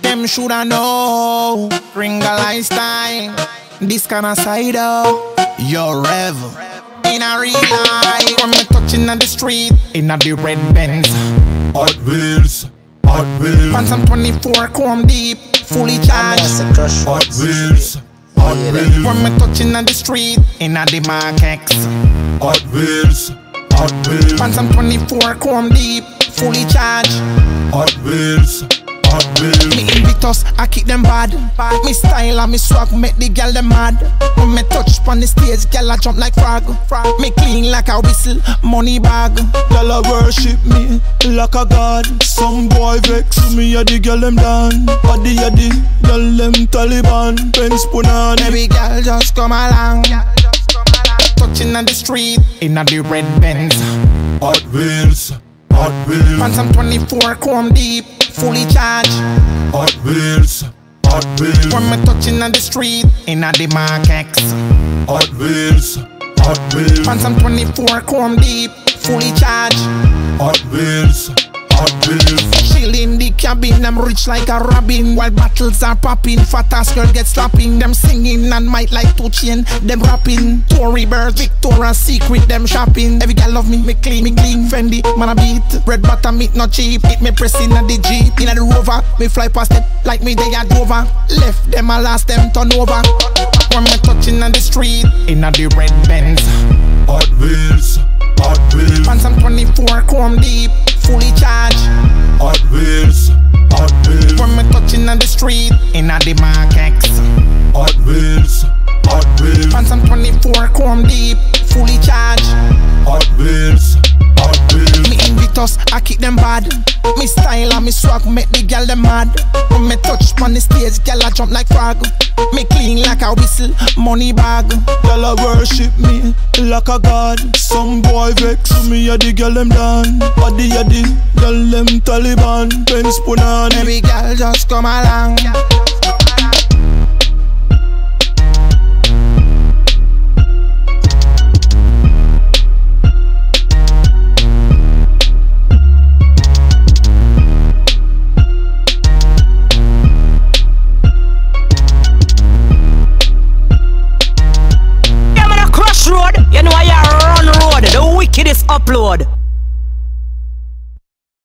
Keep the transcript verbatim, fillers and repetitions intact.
them shoulda know. Ringa lifestyle, this kind of side out. Your rev in a real life. When me touching on the street, in a the red Benz. Hot wheels, hot wheels. Pants I'm twenty-four, comb deep, fully charged. Hot wheels, hot wheels. When me touching on the street, in a the Mark X. Hot wheels, hot wheels. Pants I'm twenty-four, comb deep, fully charged. Hot wheels, hot wheels. Me Invictus, I kick them bad. Me style and me swag make the girl them mad. When me touch on the stage, girl I jump like frog. Me clean like a whistle, money bag. Girl I worship me like a god. Some boy vex me, a the girl them down. Body a the girl them Taliban. Pens punani. Baby girl just come along. Touching on the street, in a the red Benz. Hot wheels, hot wheels. Pants I'm twenty-four, comb deep, fully charged. Hot wheels, hot wheels. When me touching on the street, in a the Mark X. Hot wheels, hot wheels. Pants I'm twenty-four, comb deep, fully charged. Hot wheels, hot wheels. Chill in the cabin, I'm rich like a robin. While battles are popping, fat ass girl get slapping. Them singing and might like to chain, them rapping. Tory Burst, Victoria's Secret, them shopping. Every girl love me, me clean, me clean. Fendi, man I beat. Red bottom, meat not cheap. It me pressing at the Jeep, in the Rover. Me fly past it like me they a Dover. Left them, I last them turn over. When me touching on the street, in a the red Benz. Hot wheels, hot wheels. Pants I'm twenty-four, comb deep, fully charged. Hot wheels, hot wheels. When me touching on the street, in a the Mark X. Hot wheels, hot wheels. Pants I'm twenty-four, comb deep, fully charged. Hot wheels, hot wheels. Me Invictus, I kick them bad. Me style and me swag make the girl them mad. When me touch on the stage, girl I jump like frog. Me clean like a whistle, money bag. Girl I worship me like a god. Some boy vex me, a the girl them down. Body a the girl them Taliban. Pens punani. Baby girl just come along.